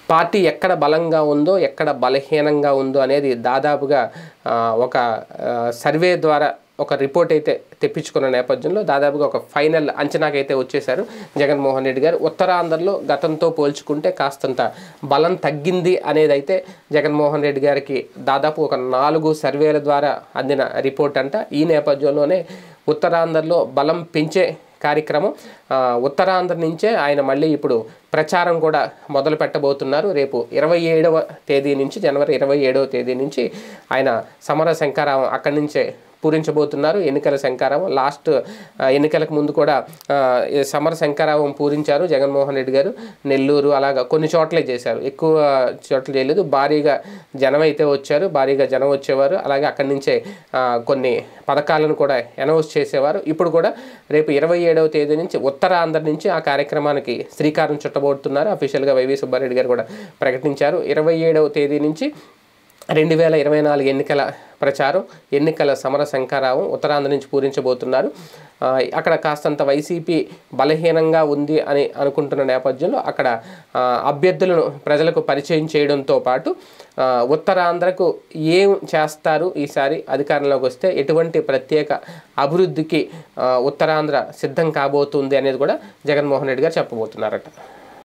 Party ఎక్కడ బలంగా ఉందో ఎక్కడ బలహీనంగా ఉందో అనేది దాదాపుగా ఒక సర్వే ద్వారా ఒక రిపోర్ట్ అయితే తెప్పించుకున్న నేపథ్యంలో దాదాపుగా ఒక ఫైనల్ అంచనాకైతే వచ్చేశారు జగన్మోహన్ రెడ్డి గారు. ఉత్తరాంధ్రలో గతంతో పోల్చుకుంటే కాస్తంత బలం తగ్గింది అనేది అయితే జగన్మోహన్ రెడ్డి గారికి దాదాపు ఒక 4 సర్వేల ద్వారా అందిన రిపోర్ట్ అంట. ఈ నేపథ్యంలోనే ఉత్తరాంధ్రలో బలం పెంచే కార్యక్రమం ఉత్తరాంధ్ర నుంచే ఆయన మళ్ళీ ఇప్పుడు ప్రచారం కూడా మొదలు పెట్టబోతున్నారు. రేపు 27వ తేదీ నుంచి, జనవరి 27వ తేదీ నుంచి ఆయన సమర శంఖారావం అక్కడి నుంచే పూరించబోతున్నారు. ఎన్నికల శంఖారావం లాస్ట్ ఎన్నికలకు ముందు కూడా సమర శంఖారావం పూరించారు జగన్మోహన్ రెడ్డి గారు. నెల్లూరు అలాగా కొన్ని చోట్లే చేశారు, ఎక్కువ చోట్ల చేయలేదు. భారీగా జనం అయితే వచ్చారు, భారీగా జనం వచ్చేవారు. అలాగే అక్కడి నుంచే కొన్ని పథకాలను కూడా అనౌన్స్ చేసేవారు. ఇప్పుడు కూడా రేపు 27వ తేదీ నుంచి ఉత్తరాంధ్ర నుంచి ఆ కార్యక్రమానికి శ్రీకారం చుట్టబోతున్నారు. అఫీషియల్గా వైవి సుబ్బారెడ్డి గారు కూడా ప్రకటించారు. 27వ తేదీ నుంచి 2024 ఎన్నికల ప్రచారం, ఎన్నికల సమర శంఖారావం ఉత్తరాంధ్ర నుంచి పూరించబోతున్నారు. అక్కడ కాస్తంత వైసీపీ బలహీనంగా ఉంది అని అనుకుంటున్న నేపథ్యంలో అక్కడ అభ్యర్థులను ప్రజలకు పరిచయం చేయడంతో పాటు ఉత్తరాంధ్రకు ఏం చేస్తారు ఈసారి అధికారంలోకి వస్తే, ఎటువంటి ప్రత్యేక అభివృద్ధికి ఉత్తరాంధ్ర సిద్ధం కాబోతుంది అనేది కూడా జగన్మోహన్ రెడ్డి గారు చెప్పబోతున్నారట.